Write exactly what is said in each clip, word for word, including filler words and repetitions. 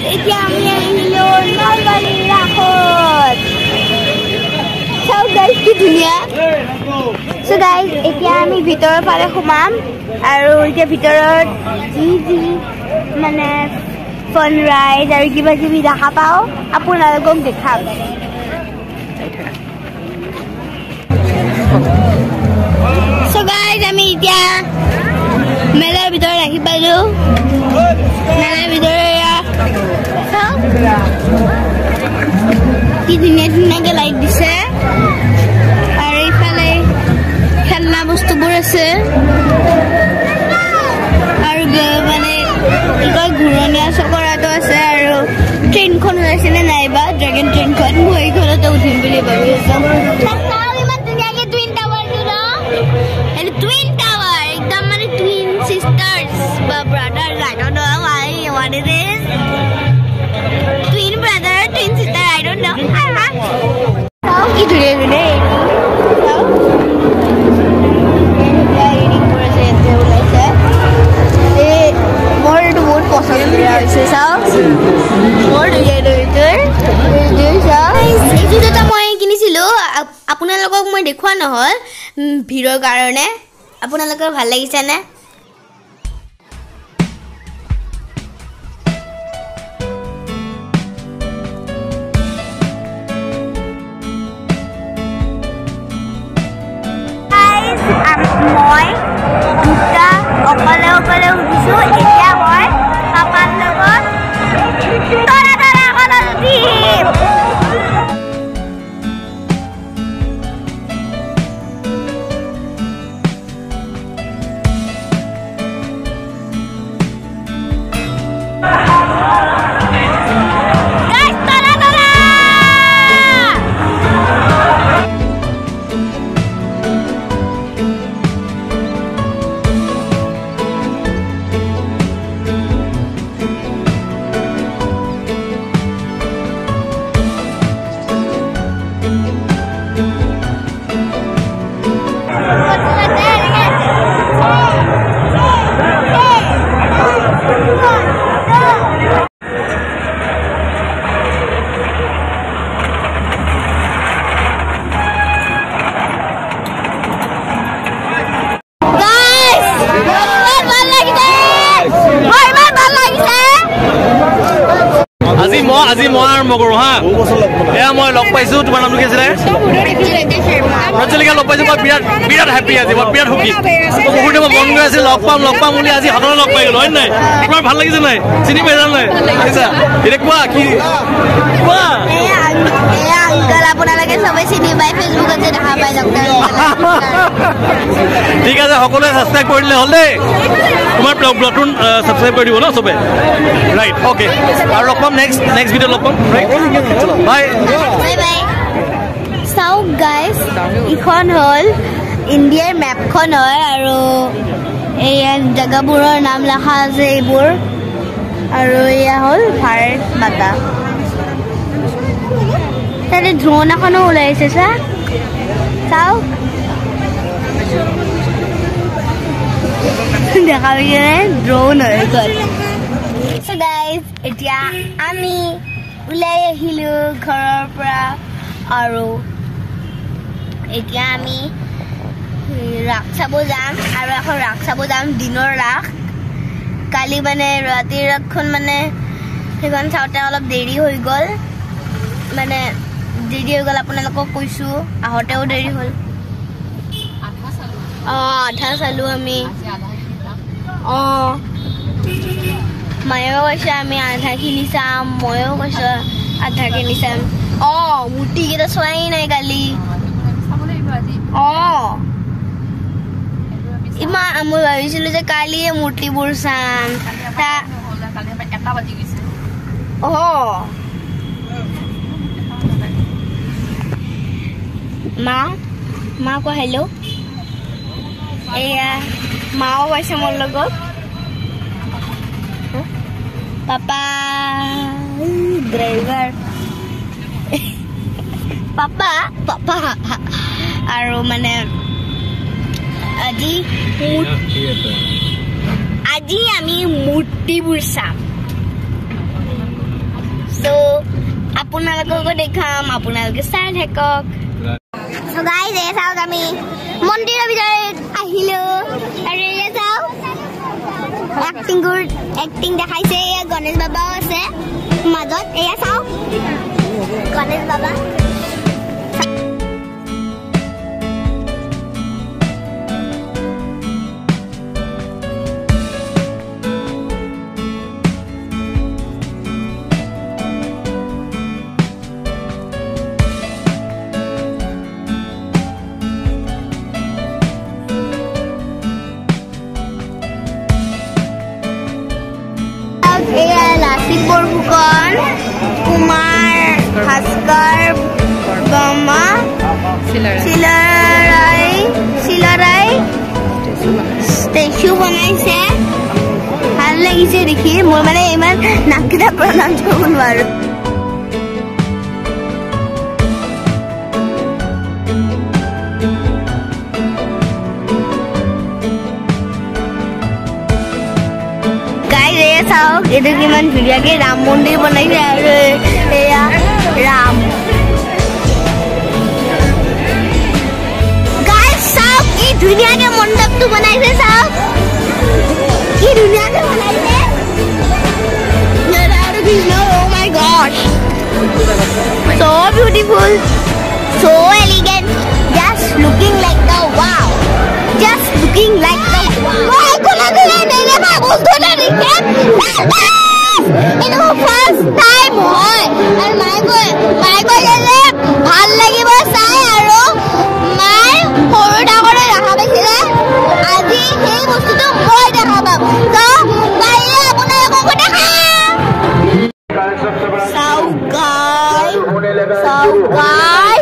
এতিয়া আমি আহিলো নলবাৰী ৰাসত চাও গাইজ কি ধুনীয়া সো গাইজ এতিয়া আমি ভিতৰৰ ফালে সোমাম আৰু এতিয়া ভিতৰত যি যি মানে ফন ৰাইড আৰু কিবা কিবি দেখা পাওঁ আপোনালোকক দেখাম সো গাইজ আমি এতিয়া মেলাৰ ভিতৰত আহি পালো মেলাৰ ভিতৰত কি ধুনীয়া ধুনীয়াকে লাইট দিছে আৰু এইফালে খেলনা বস্তুবোৰ আছে আৰু মানে ইগৰ ঘূৰণীয়া চকৰাটো আছে আৰু ট্ৰেইনখন ওলাইছে নে নাইবা ড্ৰেগন ট্ৰেইনখন মই এইখনতে উঠিম বুলি ভাবি আছো ইমান ধুনীয়াকে টুইন টাৱাৰটো ন এইটো টুইন টাৱাৰ একদম মানে টুইন সিষ্টাৰ্ছ বা brothers I don't know why what it is twin brother twin sister I don't know how ki dure dure so ya ini pura se ete ulaise e mor to बहुत पसंद होया hoise so mor dure dure dure so eju jota moi kinisilu apunalogok moi dekhwa nohol bhiror karone apunalogor bhal lagise ne মই দুটা অকলে অকলে উঠিছো এতিয়া মই পাপাৰ লগত তৰা তৰা অকলে উঠিম আজি মই আৰম্ভ কৰো হা এয়া মই লগ পাইছো তোমাৰ নামটো কি আছিল ৰজলিকা লগ পাইছো মই বিৰাট বিৰাট হেপী আজি মই বিৰাট সুখী বহুতে মই মন গৈ আছিল লগ পাম লগ পাম বুলি আজি হাতত লগ পাই গলো হয় নাই তোমাৰ ভাল লাগিছে নাই চিনি পাইছা নাই আচ্ছা এতিয়া কোৱা কি কোৱা এয়া এয়া আংকল আপোনালোকে সবে চিনি পাই ফেচবুকত যে দেখা পাই ডক্টৰ ঠিক আছে সকলোৱে সাবস্ক্ৰাইব কৰিলে হ'ল দেই তোমাৰ ব্লগটোন সাবস্ক্ৰাইব কৰি দিব ন সবে ৰাইট ওকে আৰু লগ পাম নেক্সট নেক্সট ভিডিও লগ পাম ৰাইট বাই বাই বাই চাও গাইস ইখন হল ইণ্ডিয়াৰ মেপখন হয় আৰু এই জায়গাবোৰৰ নাম লেখা আছে এইবোৰ আৰু এয়া হল ভাৰত মাতা তাতে ড্ৰোন এখনো ওলাইছে চা চাও দেখা পাইছে ড্ৰোন হৈ গ'ল সো গাইজ এতিয়া আমি ওলাই আহিলো ঘৰৰ পৰা আৰু এতিয়া আমি ৰাস চাব যাম আৰু এখন ৰাস চাব যাম দিনৰ ৰাস কালি মানে ৰাতিৰ ৰাসখন মানে সেইখন চাওঁতে অলপ দেৰি হৈ গ'ল মানে দেৰি হৈ গ'ল আপোনালোকক কৈছোঁ আহোঁতেও দেৰি হ'ল অঁ আধা চালো আমি অঁ মায়েও কৈছে আমি আধাখিনি চাম ময়ো কৈছোঁ আধাখিনি চাম অঁ মূৰ্তিকেইটা চোৱাই নাই কালি অঁ ইমান মই ভাবিছিলোঁ যে কালিয়ে মূৰ্তিবোৰ চাম অঁ মা মা কোৱা হেল্ল' এয়া মাও কৈছে মোৰ লগত পাপা ড্ৰাইভাৰ পাপা পাপা আৰু মানে আজি আজি আমি মূৰ্তিবোৰ চাম সো আপোনালোককো দেখাম আপোনালোকে চাই থাকক সো গাইজ এই চাওক আমি মন্দিৰৰ ভিতৰত আহিলো আৰু এই চাওক এক্টিং গুড এক্টিং দেখাইছে এয়া গণেশ বাবাও আছে মাজত এয়া চাওক গণেশ বাবা লাচিতপুৰ ফুকন কুমাৰ ভাস্কৰ বৰ্মা চিলাৰাই চিলাৰাই ষ্টেচু বনাইছে ভাল লাগিছে দেখি মই মানে ইমান নাককেইটা প্ৰণাম কৰিব নোৱাৰো চাওক এইটো কিমান ধুনীয়াকে ৰাম মন্দিৰ বনাইছে আৰু এয়া ৰাম গাইজ চাওক কি ধুনীয়াকে মণ্ডপটো বনাইছে চাওক কি ধুনীয়াকে বনাইছে oh my gosh so beautiful so elegant just looking like the wow just looking like the wow It's the first time hoy and my boy my boy jale bhal lagibo sai aru mai horu dagore rakha paisile aji ei bostu to moi dekha pam to paile apunalok ko dekha so guys so guys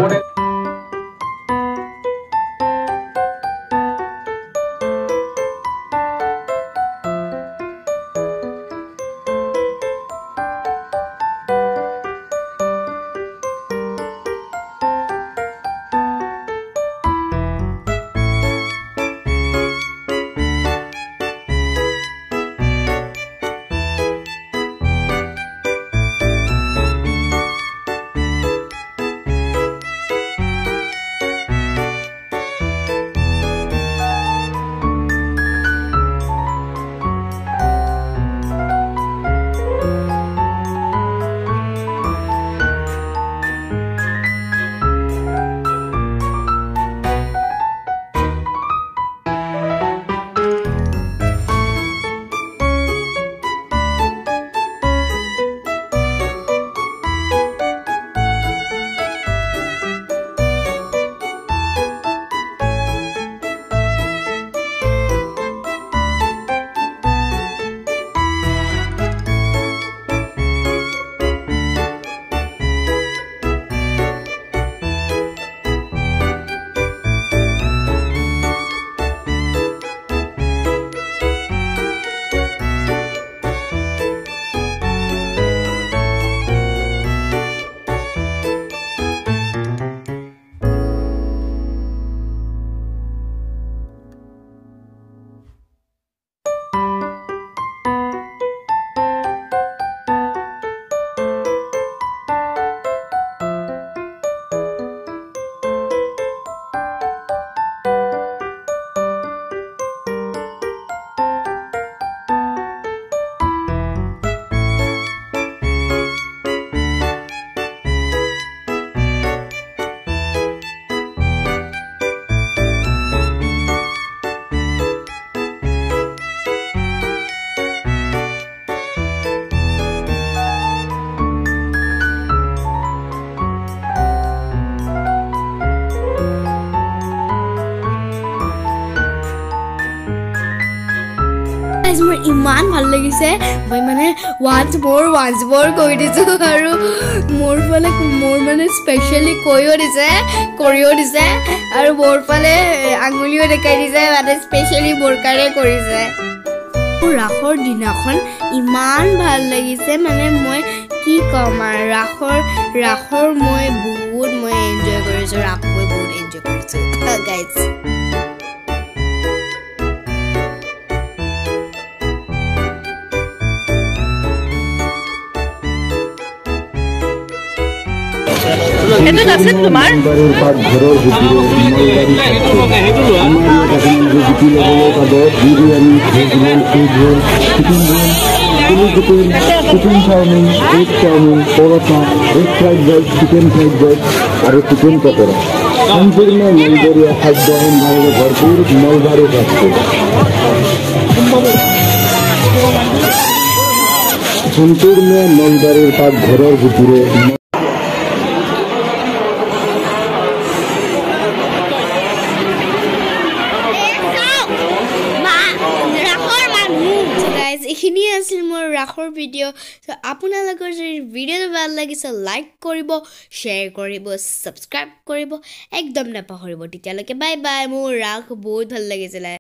মোৰ ইমান ভাল লাগিছে মই মানে once more once more কই দিছো আৰু মোৰ ফালে মোৰ মানে স্পেশালি কইও দিছে কৰিও দিছে আৰু মোৰ ফালে আঙুলিও দেখাই দিছে মানে স্পেশালি মোৰ কাৰে কৰিছে ৰাখৰ দিনাখন ইমান ভাল লাগিছে মানে মই কি কম আৰু ৰাখৰ ৰাখৰ মই বহুত মই এনজয় কৰিছো ৰাখ মই বহুত এনজয় কৰিছো গাইজ এইটো আছে তোমাৰ ঘৰৰ ভিতরে আমার জুতি লেভেলৰ পাব biryani veg roll fruit roll chicken roll chilli chicken chicken chowmein egg chowmein paratha egg fried rice chicken fried rice আর চিকেন পকোড়া সম্পূর্ণ নলবৰীয়া খাদ্য সম্ভাৰে ভৰপূৰ নলবাৰী আছে সম্পূর্ণ নলবাৰীৰ পাকঘৰৰ ভিতরে এইখিনিয়ে আছিল মোৰ ৰাখৰ ভিডিঅ' আপোনালোকৰ যদি ভিডিঅ'টো ভাল লাগিছে লাইক কৰিব শ্বেয়াৰ কৰিব ছাবস্ক্ৰাইব কৰিব একদম নাপাহৰিব তেতিয়ালৈকে বাই বাই মোৰ ৰাখ বহুত ভাল লাগিছিলে